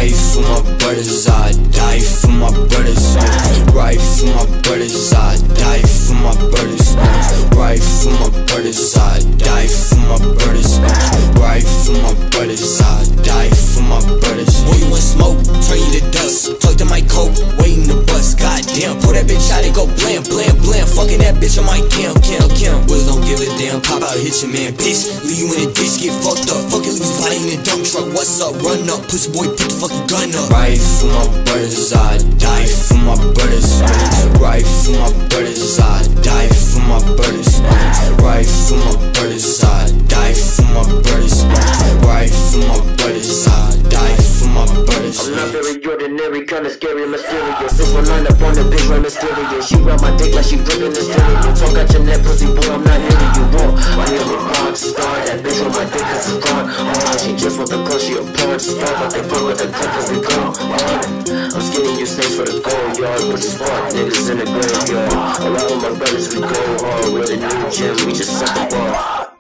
Right for my brothers, I die for my brothers. Right for my brothers, I die for my brothers. Right for my brothers, I die for my brothers. Right for my brothers, I die for my brothers. Boy, you want smoke, turn you to dust. Talk to my coat, waiting to bust. Goddamn, pull that bitch out and go blam, blam, blam. Fucking that bitch on my cam. Boys don't give a damn, pop out, hit your man, bitch. Leave you in a ditch, get fucked up. Fucking leave his body in a dump truck. What's up? Run up, pussy boy, put the fucking gun up. Right for my brothers, I die for my brothers. Right for my brothers, I die for my brothers. Right for my brothers, I die for my brothers. Right for my brothers, I die for my brothers. I'm not very ordinary, kinda scary and mysterious. This one line up on the bitch, right mysterious. She grab my dick like she gripping the stereo. Talk out your neck, pussy boy, I'm not hearing you wrong. I am a rock star, that bitch on my dick cause it's gone. She just want the clothes, she a porn star, but they fuck with the clip cause they gone. I'm skinning you snakes for the gold yard, which is fuck niggas in the graveyard. A lot of my brothers, we go hard with a new gym, we just suck the ball.